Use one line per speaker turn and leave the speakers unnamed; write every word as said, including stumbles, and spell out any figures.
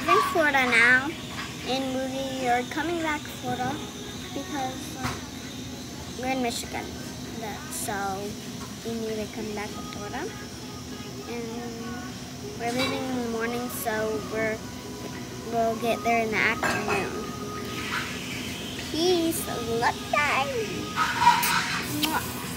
live in Florida now, and we are coming back to Florida because uh, we're in Michigan. That, so we need to come back to Florida. And we're leaving in the morning, so we're, we'll get there in the afternoon. Peace. Love you guys. Mwah.